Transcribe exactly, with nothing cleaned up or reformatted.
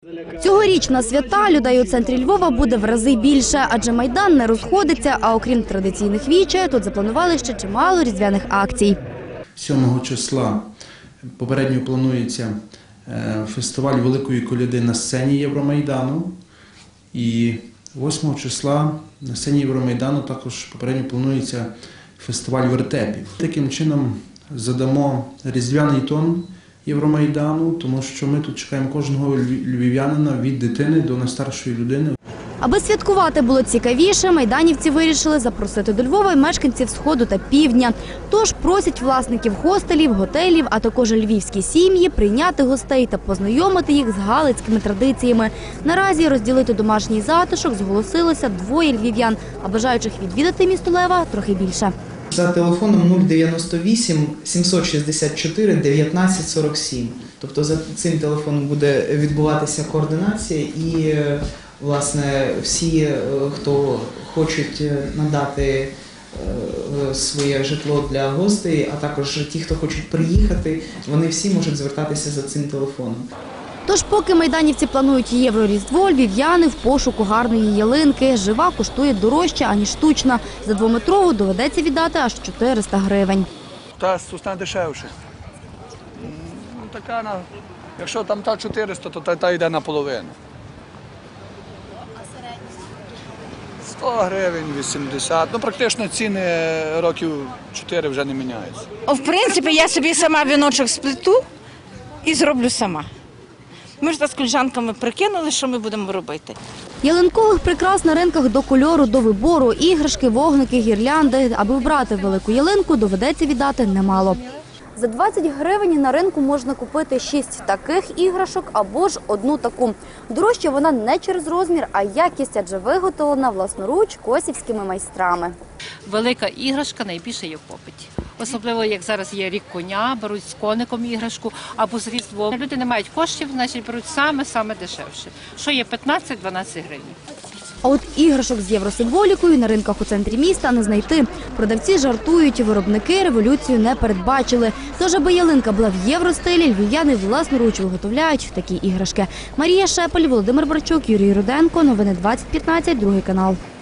Цьогоріч на свята людей у центрі Львова буде в рази більше, адже Майдан не розходиться, а окрім традиційних віче, тут запланували ще чимало різдвяних акцій. сьомого числа попередньо планується фестиваль Великої коляди на сцені Євромайдану. І восьмого числа на сцені Євромайдану також попередньо планується фестиваль вертепів. Таким чином задамо різдвяний тон Євромайдану, тому що ми тут чекаємо кожного львів'янина від дитини до найстаршої людини. Аби святкувати було цікавіше, майданівці вирішили запросити до Львова мешканців Сходу та Півдня. Тож просять власників хостелів, готелів, а також львівські сім'ї прийняти гостей та познайомити їх з галицькими традиціями. Наразі розділити домашній затишок зголосилося двоє львів'ян, а бажаючих відвідати місто Лева трохи більше. За телефоном нуль дев'яносто вісім сімсот шістдесят чотири дев'ятнадцять сорок сім. Тобто за цим телефоном буде відбуватися координація і, власне, всі, хто хочуть надати своє житло для гостей, а також ті, хто хочуть приїхати, вони всі можуть звертатися за цим телефоном. Тож поки майданівці планують євро-різдво, львів'яни в пошуку гарної ялинки. Жива коштує дорожче, аніж штучна. За двометрову доведеться віддати аж чотириста гривень. Та стане дешевше. Ну, така, якщо там та чотириста, то та, та йде наполовину. сто гривень, вісімдесят. Ну, практично ціни років чотири вже не міняються. В принципі, я собі сама віночок сплету і зроблю сама. Ми ж з колежанками прикинули, що ми будемо робити. Ялинкових прикрас на ринках до кольору, до вибору. Іграшки, вогники, гірлянди. Аби вбрати велику ялинку, доведеться віддати немало. За двадцять гривень на ринку можна купити шість таких іграшок або ж одну таку. Дорожча вона не через розмір, а якість, адже виготовлена власноруч косівськими майстрами. Велика іграшка найбільше є в попиті. Особливо, як зараз є рік коня, беруть з коником іграшку або з різдвом. Люди не мають коштів, значить беруть саме-саме дешевше, що є п'ятнадцять-дванадцять гривень. А от іграшок з євросимволікою на ринках у центрі міста не знайти. Продавці жартують, виробники революцію не передбачили. Тож, аби ялинка була в євростилі, львів'яни власноруч виготовляють такі іграшки. Марія Шепель, Володимир Барчук, Юрій Руденко. Новини двадцять п'ятнадцять, другий канал.